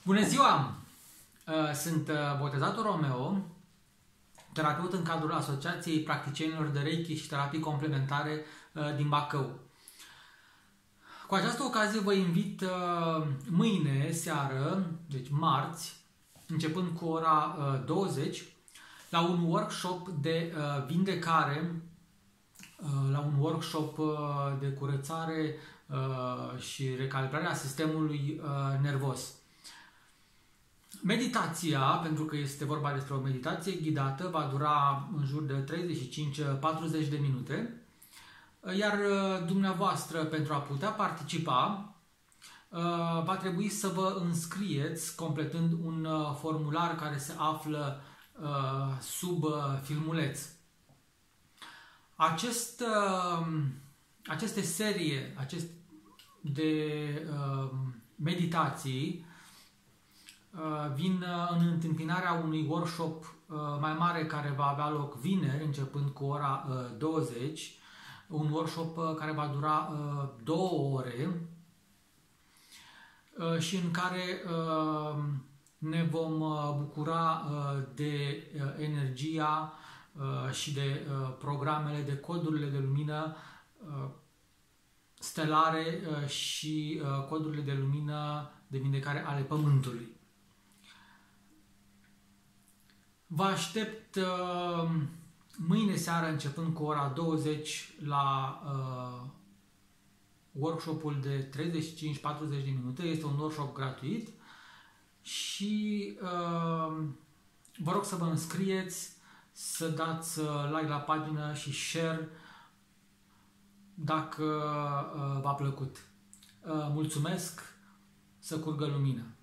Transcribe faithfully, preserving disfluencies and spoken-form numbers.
Bună ziua! Sunt Botezatul Romeo, terapeut în cadrul Asociației Practicienilor de Reiki și Terapii Complementare din Bacău. Cu această ocazie vă invit mâine seară, deci marți, începând cu ora douăzeci, la un workshop de vindecare, la un workshop de curățare și recalibrare a sistemului nervos. Meditația, pentru că este vorba despre o meditație ghidată, va dura în jur de treizeci și cinci - patruzeci de minute, iar dumneavoastră, pentru a putea participa, va trebui să vă înscrieți completând un formular care se află sub filmuleț. Acest, aceste serie acest de meditații vin în întâmpinarea unui workshop mai mare care va avea loc vineri, începând cu ora douăzeci, un workshop care va dura două ore și în care ne vom bucura de energia și de programele, de codurile de lumină stelare și codurile de lumină de vindecare ale Pământului. Vă aștept uh, mâine seară, începând cu ora douăzeci, la uh, workshopul de treizeci și cinci - patruzeci de minute. Este un workshop gratuit și uh, vă rog să vă înscrieți, să dați like la pagină și share dacă uh, v-a plăcut. Uh, mulțumesc, să curgă lumină!